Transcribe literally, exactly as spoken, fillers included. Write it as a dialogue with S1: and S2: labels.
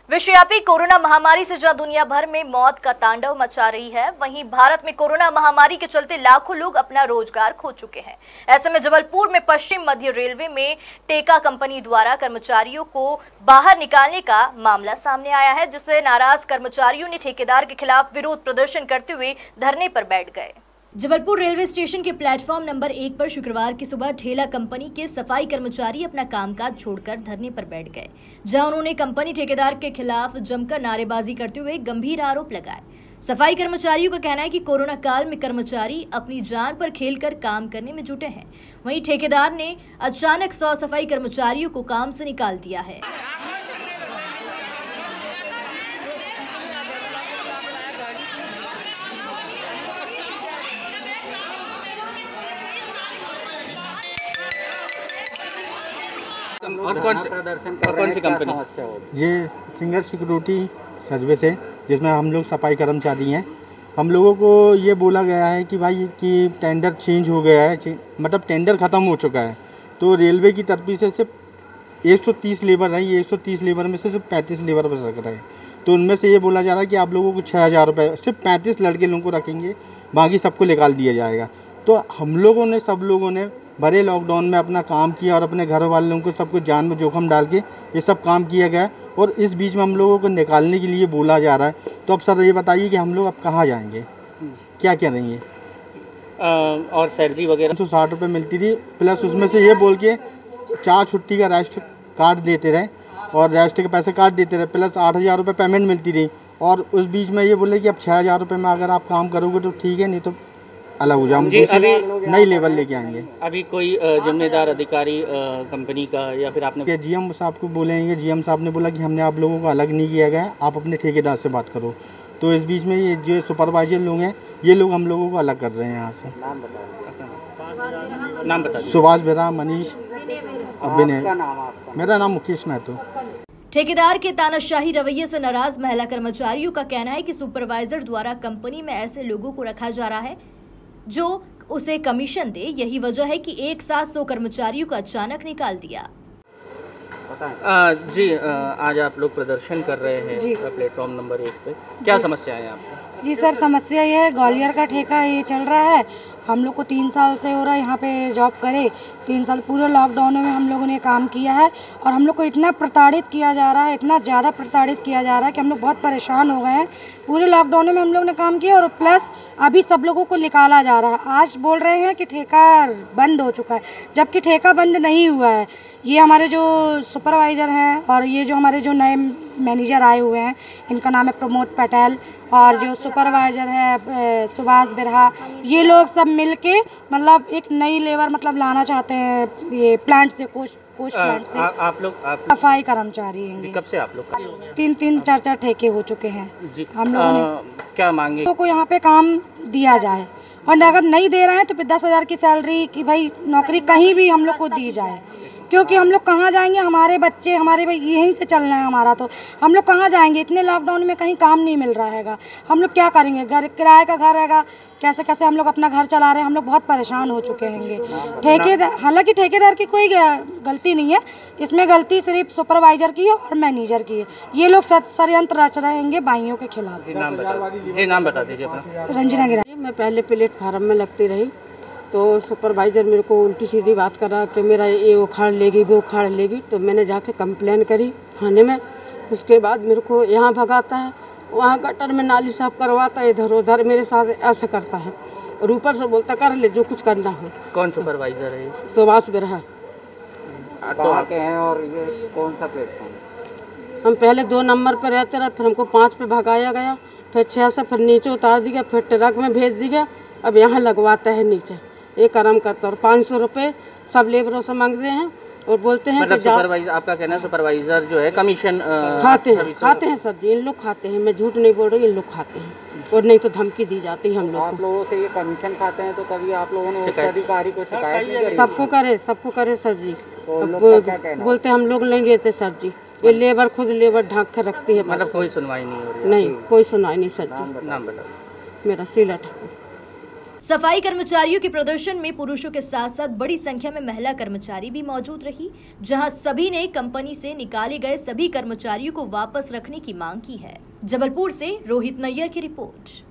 S1: विश्वव्यापी कोरोना महामारी से जहां दुनिया भर में मौत का तांडव मचा रही है, वहीं भारत में कोरोना महामारी के चलते लाखों लोग अपना रोजगार खो चुके हैं। ऐसे में जबलपुर में पश्चिम मध्य रेलवे में टेका कंपनी द्वारा कर्मचारियों को बाहर निकालने का मामला सामने आया है, जिससे नाराज कर्मचारियों ने ठेकेदार के खिलाफ विरोध प्रदर्शन करते हुए धरने पर बैठ गए। जबलपुर रेलवे स्टेशन के प्लेटफॉर्म नंबर एक पर शुक्रवार की सुबह ठेला कंपनी के सफाई कर्मचारी अपना कामकाज छोड़कर धरने पर बैठ गए, जहां उन्होंने कंपनी ठेकेदार के खिलाफ जमकर नारेबाजी करते हुए गंभीर आरोप लगाए। सफाई कर्मचारियों का कहना है कि कोरोना काल में कर्मचारी अपनी जान पर खेलकर काम करने में जुटे हैं। वहीं ठेकेदार ने अचानक सौ सफाई कर्मचारियों को काम से निकाल दिया है।
S2: और कौन से प्रदर्शन कर कौन सी कंपनी?
S3: ये सिंगर सिक्योरिटी सर्विस है, जिसमें हम लोग सफाई कर्मचारी हैं। हम लोगों को ये बोला गया है कि भाई कि टेंडर चेंज हो गया है, मतलब टेंडर ख़त्म हो चुका है, तो रेलवे की तरफ से सिर्फ एक सौ तीस लेबर है, एक सौ तीस लेबर में से सिर्फ पैंतीस लेबर बच रख रहे हैं। तो उनमें से ये बोला जा रहा है कि आप लोगों को छः हज़ार रुपये सिर्फ पैंतीस लड़के लोगों को रखेंगे, बाकी सबको निकाल दिया जाएगा। तो हम लोगों ने सब लोगों ने बड़े लॉकडाउन में अपना काम किया और अपने घर वालों को सबको जान में जोखिम डाल के ये सब काम किया गया, और इस बीच में हम लोगों को निकालने के लिए बोला जा रहा है। तो अब सर ये बताइए कि हम लोग अब कहाँ जाएंगे, क्या क्या रहेंगे?
S2: और सैलरी वगैरह
S3: सौ साठ रुपये मिलती थी, प्लस उसमें से ये बोल के चार छुट्टी का रेस्ट कार्ड देते रहे और रेस्ट के पैसे काट देते रहे, प्लस आठ हज़ार रुपये पेमेंट मिलती रही। और उस बीच में ये बोले कि अब छः हज़ार रुपये में अगर आप काम करोगे तो ठीक है, नहीं तो अलग हो जाओ, अभी नई लेवल लेके आएंगे।
S2: अभी कोई जिम्मेदार अधिकारी कंपनी का या फिर आपने
S3: जीएम साहब को बोलेंगे? जीएम साहब ने बोला कि हमने आप लोगों को अलग नहीं किया गया, आप अपने ठेकेदार से बात करो। तो इस बीच में ये जो सुपरवाइजर लोग हैं, ये लोग हम लोगों को अलग कर रहे हैं यहाँ से।
S2: नाम बता नाम बता
S3: सुभाष बेरा, मनीष, अभिनय। मेरा नाम मुकेश महतो।
S1: ठेकेदार के तानाशाही रवैये से नाराज महिला कर्मचारियों का कहना है कि सुपरवाइजर द्वारा कंपनी में ऐसे लोगों को रखा जा रहा है जो उसे कमीशन दे। यही वजह है कि एक साथ सौ कर्मचारियों को अचानक निकाल दिया।
S2: आ, जी आ, आज आप लोग प्रदर्शन कर रहे हैं प्लेटफॉर्म नंबर एक पे, क्या समस्या है आपको?
S4: जी सर, समस्या ये है, ग्वालियर का ठेका ये चल रहा है। हम लोग को तीन साल से हो रहा है यहाँ पे जॉब करे, तीन साल पूरे लॉकडाउन में हम लोगों ने काम किया है, और हम लोग को इतना प्रताड़ित किया जा रहा है, इतना ज़्यादा प्रताड़ित किया जा रहा है कि हम लोग बहुत परेशान हो गए हैं। पूरे लॉकडाउन में हम लोग ने काम किया और प्लस अभी सब लोगों को निकाला जा रहा है। आज बोल रहे हैं कि ठेका बंद हो चुका है, जबकि ठेका बंद नहीं हुआ है। ये हमारे जो सुपरवाइज़र हैं और ये जो हमारे जो नए मैनेजर आए हुए हैं, इनका नाम है प्रमोद पटेल, और जो सुपरवाइज़र है सुभाष बिरहा, ये लोग सब मिलके मतलब एक नई लेबर मतलब लाना चाहते हैं ये प्लांट से, कोच कोच प्लांट से।
S2: आ, आप लोग आप
S4: सफाई कर्मचारी हैं।
S2: कब से आप लोग?
S4: तीन तीन चार चार ठेके हो चुके हैं
S2: जी।
S4: हम लोगों ने
S2: क्या मांगे?
S4: तो को यहाँ पे काम दिया जाए, और अगर नहीं दे रहे हैं तो फिर दस हज़ार की सैलरी की भाई नौकरी कहीं भी हम लोग को दी जाए, क्योंकि हम लोग कहाँ जाएंगे? हमारे बच्चे हमारे भाई यहीं से चलना है हमारा, तो हम लोग कहाँ जाएंगे? इतने लॉकडाउन में कहीं काम नहीं मिल रहा हैगा, हम लोग क्या करेंगे? घर किराए का घर रहेगा, कैसे कैसे हम लोग अपना घर चला रहे हैं। हम लोग बहुत परेशान हो चुके हैं। ठेकेदार, हालांकि ठेकेदार की कोई गलती नहीं है, इसमें गलती सिर्फ सुपरवाइजर की है और मैनेजर की है। ये लोग षड्यंत्र रच रहेंगे बाइयों के खिलाफ।
S2: नाम बता, नाम बता दीजिए अपना।
S4: रंजना गिरा।
S5: मैं पहले प्लेटफार्म में लगती रही, तो सुपरवाइज़र मेरे को उल्टी सीधी बात करा कि मेरा ये उखाड़ लेगी वो उखाड़ लेगी, तो मैंने जाके कंप्लेन करी थाने में। उसके बाद मेरे को यहाँ भगाता है, वहाँ गटर में नाली साफ करवाता है, इधर उधर मेरे साथ ऐसा करता है, और ऊपर से बोलता कर ले जो कुछ करना हो।
S2: कौन सुपरवाइज़र है?
S5: सुभाष बिरहा।
S2: तो आके हैं, और ये कौन सा प्लेटफॉर्म?
S5: हम पहले दो नंबर पर रहते रहे, फिर हमको पाँच पे भगाया गया, फिर छः से फिर नीचे उतार दिया, फिर ट्रक में भेज दिया। अब यहाँ लगवाता है नीचे, एक आराम करता, और पाँच सौ रुपये सब लेबरों से मांग रहे हैं और बोलते हैं
S2: मतलब
S5: कि
S2: सुपरवाइजर, आपका कहना है सुपरवाइजर जो है कमीशन
S5: खाते हैं खाते हैं सर जी, इन लोग खाते हैं, मैं झूठ नहीं बोल रही, इन लोग खाते हैं, और नहीं तो धमकी दी जाती है हम लोग।
S6: आप लोगों से ये कमीशन खाते हैं, तो कभी आप लोगों ने अधिकारी को शिकायत?
S5: सबको करे सबको करे सर जी, बोलते हम लोग नहीं लेते सर जी, ये लेबर खुद लेबर ढांक कर रखती है।
S2: मतलब कोई सुनवाई नहीं हो रही?
S5: नहीं, कोई सुनवाई नहीं सर जी।
S2: नाम बताओ।
S5: मेरा शीला ठाकुर।
S1: सफाई कर्मचारियों के प्रदर्शन में पुरुषों के साथ साथ बड़ी संख्या में महिला कर्मचारी भी मौजूद रही, जहां सभी ने कंपनी से निकाले गए सभी कर्मचारियों को वापस रखने की मांग की है। जबलपुर से रोहित नैयर की रिपोर्ट।